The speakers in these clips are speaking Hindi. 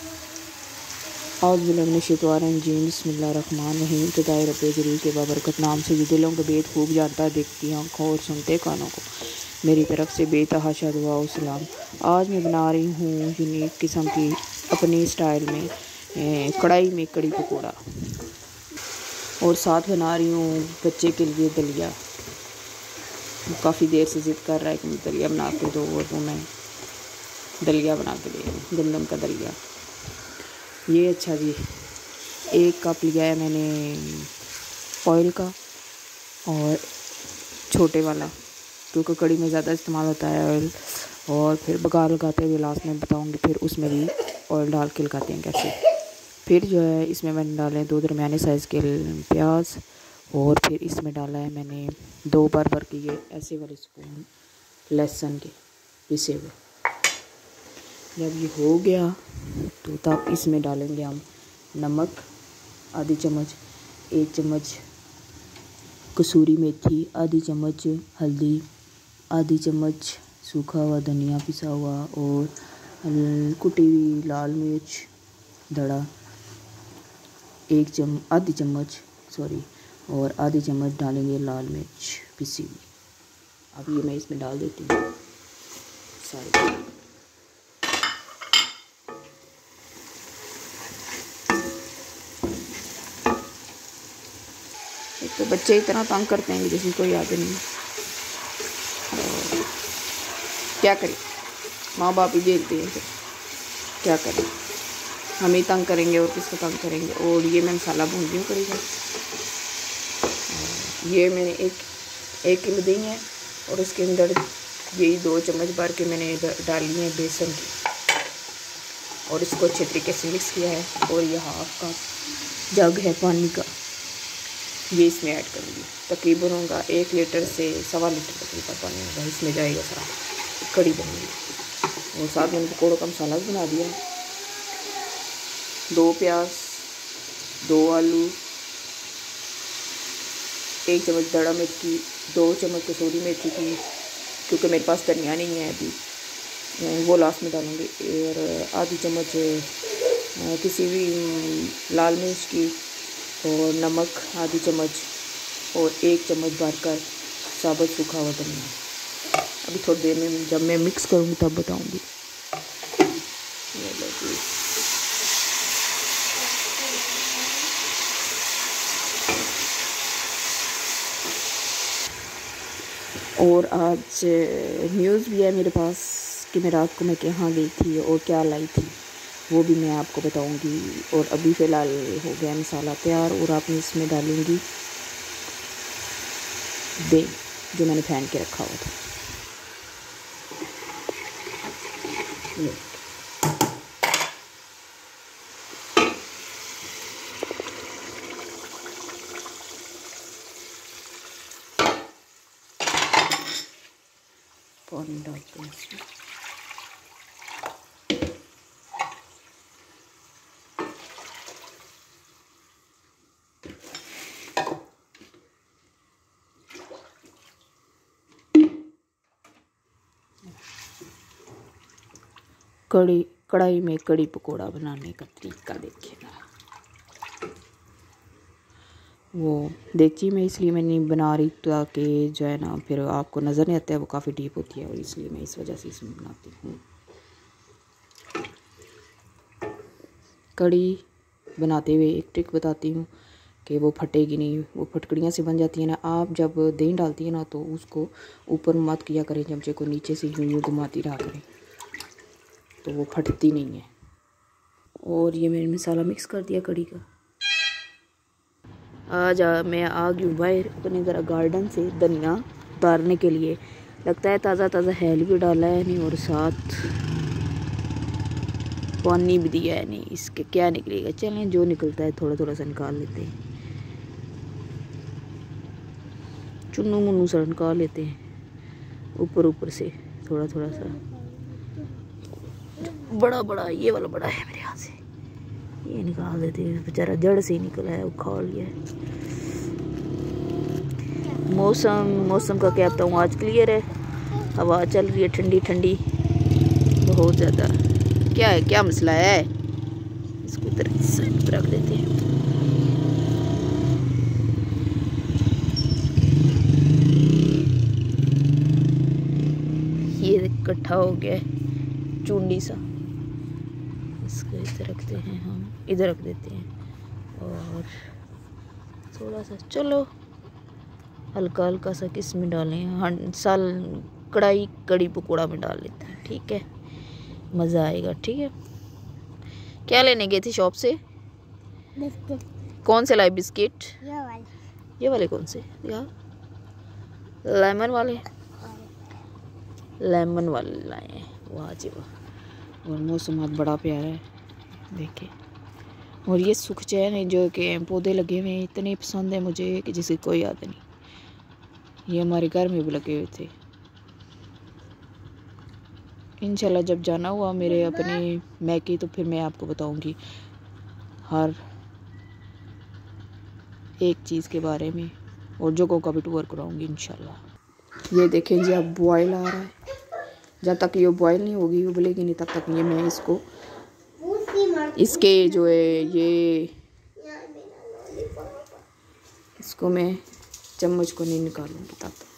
औज़ुबिल्लाहिमिनश्शैतानिर्रजीम बिस्मिल्लाहिर्रहमानिर्रहीम। खुदाए रब्बे जलील के बाबरकत नाम से जो दिलों के भेद खूब जानता है, देखती आँखों और सुनते कानों को, मेरी तरफ से बेतहाशा दुआ और सलाम। आज मैं बना रही हूँ यूनिक किस्म की अपनी स्टाइल में कढ़ाई में कड़ी पकौड़ा, और साथ बना रही हूँ बच्चे के लिए दलिया। काफ़ी देर से ज़िद कर रहा है कि मैं दलिया बना के दो, और तो मैं दलिया बना के दे रही हूँ, गंदम का दलिया। ये अच्छा जी, 1 कप लिया है मैंने ऑयल का, और छोटे वाला, क्योंकि कड़ी में ज़्यादा इस्तेमाल होता है ऑयल। और फिर बघार लगाते हुए लास्ट में बताऊंगी फिर उसमें भी ऑयल डाल के लगाते हैं कैसे। फिर जो है इसमें मैंने डाले 2 दरमियाने साइज़ के प्याज, और फिर इसमें डाला है मैंने 2 भर के ये ऐसे वाले स्पून लहसुन के पिसे हुए। जब ये हो गया तो तब इसमें डालेंगे हम नमक आधी चम्मच, 1 चम्मच कसूरी मेथी, आधी चम्मच हल्दी, आधी चम्मच सूखा हुआ धनिया पिसा हुआ, और कुटी हुई लाल मिर्च दड़ा आधी चम्मच और आधी चम्मच डालेंगे लाल मिर्च पिसी हुई। अब ये मैं इसमें डाल देती हूँ सारी। एक तो बच्चे इतना तंग करते हैं जैसे कोई याद नहीं, क्या करें, माँ बाप ही झेलते हैं, फिर क्या करें, हम ही तंग करेंगे और किसको तंग करेंगे। और ये मैं मसाला भून रही हूँ कड़ी का। ये मैंने एक किलो दी है, और इसके अंदर यही 2 चम्मच भर के मैंने डाली है बेसन की, और इसको अच्छे तरीके से मिक्स किया है। और ये हाफ का जग है पानी का, ये इसमें ऐड करूँगी। तकरीबन होगा 1 लीटर से 1.25 लीटर तकरीबन पानी होगा, इसमें जाएगा सारा, कड़ी बनेगी। और साथ में पकौड़ों का मसाला भी बना दिया। 2 प्याज, 2 आलू, 1 चम्मच दड़ा मेथी, 2 चम्मच कसूरी मेथी की, क्योंकि मेरे पास धनिया नहीं है अभी, वो लास्ट में डालूँगी। और आधी चम्मच किसी भी लाल मिर्च की, और नमक आधी चम्मच, और 1 चम्मच भरकर साबुत सूखा हुआ धनिया। अभी थोड़ी देर में जब मैं मिक्स करूँगी तब बताऊँगी। और आज न्यूज़ भी है मेरे पास कि मैं रात को मैं कहाँ गई थी और क्या लाई थी, वो भी मैं आपको बताऊंगी। और अभी फ़िलहाल हो गया मसाला तैयार, और आप इसमें डालूंगी दही जो मैंने फेंट के रखा हुआ था। पानी डालते हैं इसमें। कढ़ाई में कड़ी पकौड़ा बनाने का तरीका देखिएगा। वो देखिए मैं इसलिए मैं नहीं बना रही ताकि जो है ना फिर आपको नज़र नहीं आता है, वो काफ़ी डीप होती है, और इसलिए मैं इस वजह से इसमें बनाती हूँ। कड़ी बनाते हुए एक ट्रिक बताती हूँ कि वो फटेगी नहीं, वो फटकड़ियाँ से बन जाती है ना। आप जब दही डालती है ना तो उसको ऊपर मत किया करें, चमचे को नीचे से यूँ घुमाती रहा करें, तो वो फटती नहीं है। और ये मैंने मसाला मिक्स कर दिया कड़ी का। आज मैं आ गई हूँ बाहर अपने ज़रा गार्डन से धनिया उतारने के लिए। लगता है ताज़ा ताज़ा हेल भी डाला है नहीं, और साथ पानी भी दिया है नहीं, इसके क्या निकलेगा। चलें जो निकलता है थोड़ा थोड़ा सा निकाल लेते हैं, चुन्नू मुन्नू सा निकाल लेते हैं ऊपर ऊपर से थोड़ा थोड़ा सा। बड़ा ये वाला बड़ा है मेरे हाथ से, ये निकाल देते हैं, बेचारा जड़ से ही निकला है, उखाड़ लिया है। मौसम का क्या बताऊँ, आज क्लियर है, हवा चल रही है ठंडी ठंडी बहुत ज़्यादा। क्या है, क्या मसला है? इधर साइड पर रख देते हैं। ये इकट्ठा हो गया है चूंडी सा, इसको इधर रखते हैं, हम इधर रख देते हैं और थोड़ा सा चलो हल्का हल्का सा किस में डालें, साल कढ़ाई कड़ी पकौड़ा में डाल लेते हैं, ठीक है, मज़ा आएगा। ठीक है, क्या लेने गए थे शॉप से? बिस्किट। कौन से लाए बिस्किट? ये वाले कौन से? यार लेमन वाले, लेमन वाले लाए हैं। वाह जी वाह। और मौसम आज बड़ा प्यारा है, देखे। और ये सुख चैन जो कि पौधे लगे हुए हैं इतने पसंद है मुझे कि जिसे कोई याद नहीं। ये हमारे घर में भी लगे हुए थे। इंशाल्लाह जब जाना हुआ मेरे अपने मैके तो फिर मैं आपको बताऊंगी हर एक चीज़ के बारे में और जगहों का भी टूर कराऊंगी इंशाल्लाह। ये देखें जी अब बॉयल आ रहा है, जब तक ये बॉयल नहीं होगी उबलेगी नहीं तब तक ये मैं इसको इसके जो है ये इसको मैं चम्मच को नहीं निकालूंगी तब तक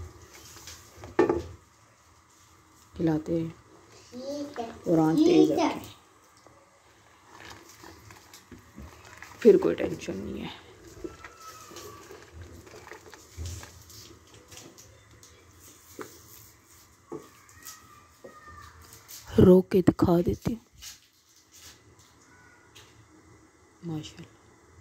हिलाते हैं और आँच तेज रखें, फिर कोई टेंशन नहीं है। रोक के दिखा देती हूँ माशाल्लाह।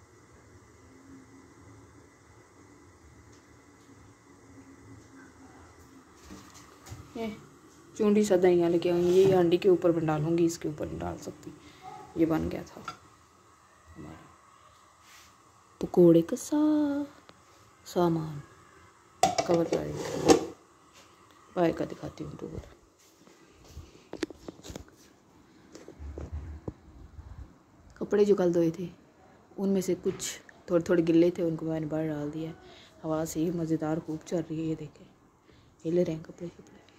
चूंडी सा दही लेके आई, ये हांडी के ऊपर बन डालूंगी, इसके ऊपर नहीं डाल सकती। ये बन गया था हमारा पकोड़े का सामान। कवर करेंगे पाए का दिखाती हूँ टूर। कपड़े जो कल धोए थे उनमें से कुछ थोड़े थोड़े गिल्ले थे, उनको मैंने बाहर डाल दिया। हवा से ही मज़ेदार खूब चल रही है, ये देखें हिले रहे हैं कपड़े।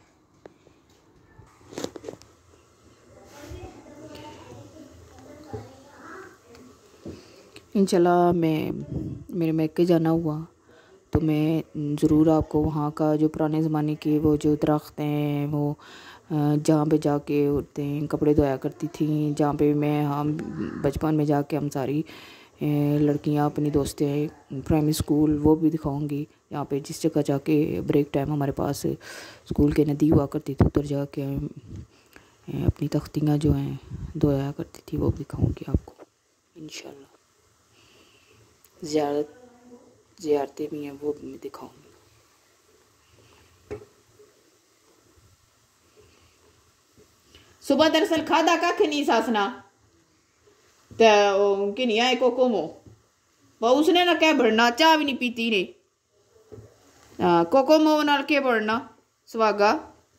इंशाल्लाह मैं मेरे मैके जाना हुआ तो मैं ज़रूर आपको वहाँ का जो पुराने ज़माने के वो जो दरख्त हैं वो जहाँ पे जाके औरतें कपड़े धोया करती थी, जहाँ पे हम बचपन में जाके हम सारी लड़कियाँ अपनी दोस्तें प्राइमरी स्कूल वो भी दिखाऊंगी। यहाँ पे जिस जगह जाके ब्रेक टाइम हमारे पास स्कूल के नदी हुआ करती थी उधर जाके अपनी तख्तियाँ जो हैं धोया करती थी वो भी दिखाऊंगी आपको इंशाल्लाह। ज़ियारतें भी हैं वो भी मैं दिखाऊंगी। सुबह दरअसल खादा कख नहीं सासना तो कि नहीं आए कोकोमो वो उसने ना क्या भरना, चाह भी नहीं पीती ने कोकोमो नाल के भरना स्वागा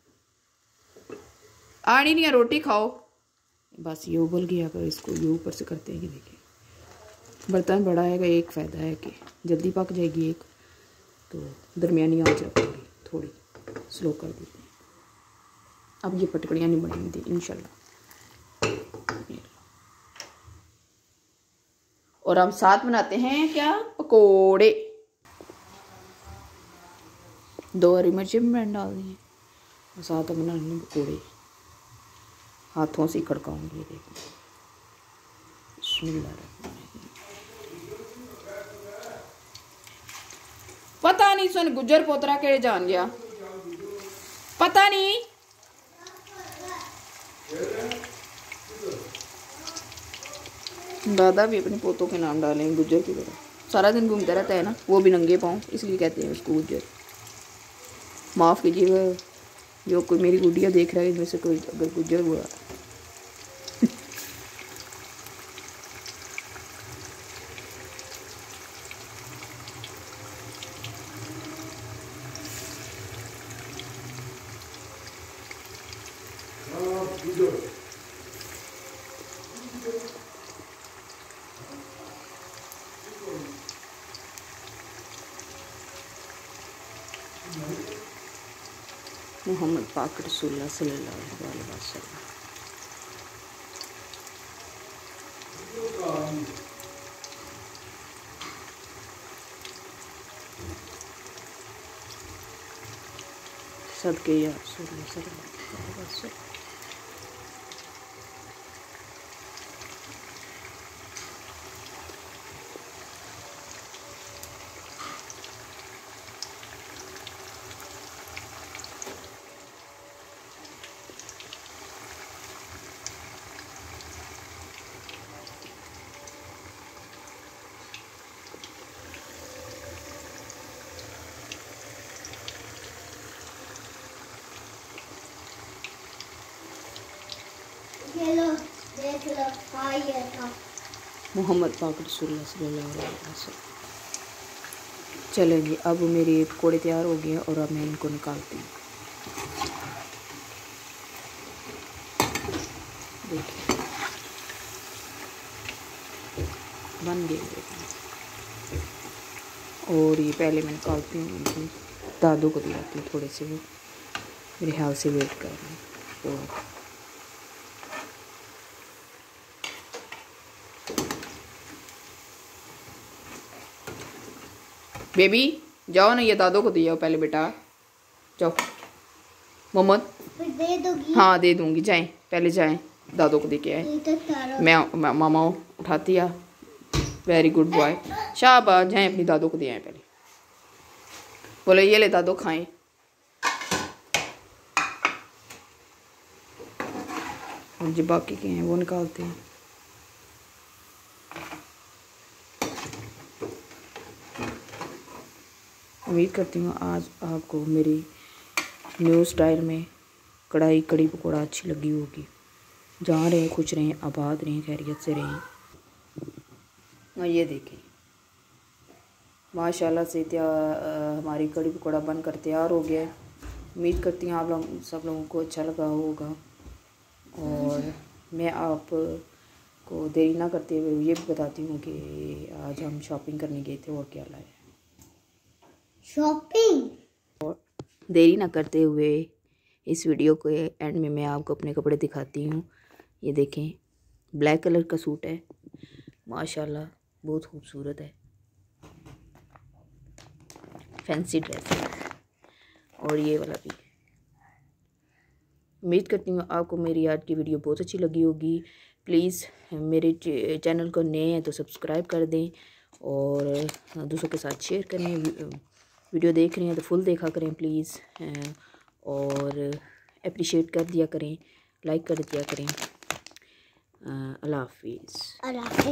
आनी नहीं रोटी खाओ बस। ये उबल गया अगर इसको ये ऊपर से करते हैं कि देखिए बर्तन बड़ा है, एक फ़ायदा है कि जल्दी पक जाएगी, एक तो दरमियानी आंच रखेंगे, थोड़ी स्लो कर देते हैं। अब ये पटकड़ियाँ नहीं बनेंगी इंशाल्लाह। और हम साथ बनाते हैं क्या पकोड़े। 2 हरी मिर्चें भी मैंने डाल दी हैं और साथ बना लेंगे पकोड़े। हाथों से खड़काऊंगी, देखो बिस्मिल्लाह। पता नहीं सुन गुजर पोतरा के जान गया, पता नहीं। दादा भी अपने पोतों के नाम डाले गुजर की तरह, सारा दिन घूमता रहता है ना, वो भी नंगे पाँव, इसलिए कहते हैं उसको गुजर। माफ़ कीजिएगा जो कोई मेरी गुड़िया देख रहा है इनमें से कोई अगर गुजर हुआ। मोहम्मद पाक रसूलुल्लाह सल्लल्लाहु अलैहि वसल्लम। सदके या रसूल सल्लल्लाहु अलैहि वसल्लम। ये लो, देख लो, हाँ ये था मोहम्मद पाक रसूलुल्लाह सल्लल्लाहु अलैहि वसल्लम। चलें जी, अब मेरे पकौड़े तैयार हो गए और अब मैं इनको निकालती हूँ। देखिए बन गए और ये पहले मैं निकालती हूँ, इनको दादू को दिलाती हूँ, थोड़े से वो मेरे ख्याल से वेट कर रहे हैं। और बेबी जाओ ना, ये दादू को दिया पहले बेटा, जाओ। मोहम्मद फिर दे दोगी? हाँ दे दूँगी, जाएं पहले जाएं, दादू को दे के आए। मैं मामा उठाती आ, वेरी गुड बॉय, शाबाश, जाएं अपनी दादू को दे आए पहले। बोले ये ले दादू खाएं। और जो बाकी के हैं वो निकालते हैं। उम्मीद करती हूँ आज आपको मेरी न्यू स्टाइल में कढ़ाई कड़ी पकौड़ा अच्छी लगी होगी। जहाँ रहें खुश रहें, आबाद रहें, खैरियत से रहें। और ये देखें माशाल्लाह से हमारी कड़ी पकौड़ा बनकर तैयार हो गया है। उम्मीद करती हूँ आप लोग सब लोगों को अच्छा लगा होगा। और मैं आपको देरी ना करते हुए ये भी बताती हूँ कि आज हम शॉपिंग करने गए थे और क्या लाए। शॉपिंग। और देरी ना करते हुए इस वीडियो के एंड में मैं आपको अपने कपड़े दिखाती हूँ। ये देखें ब्लैक कलर का सूट है, माशाल्लाह बहुत खूबसूरत है, फैंसी ड्रेस है। और ये वाला भी। उम्मीद करती हूँ आपको मेरी आज की वीडियो बहुत अच्छी लगी होगी। प्लीज़ मेरे चैनल को नए हैं तो सब्सक्राइब कर दें और दूसरों के साथ शेयर करें। वीडियो देख रहे हैं तो फुल देखा करें प्लीज़, और अप्रिशिएट कर दिया करें, लाइक कर दिया करें। अल्लाह हाफिज़।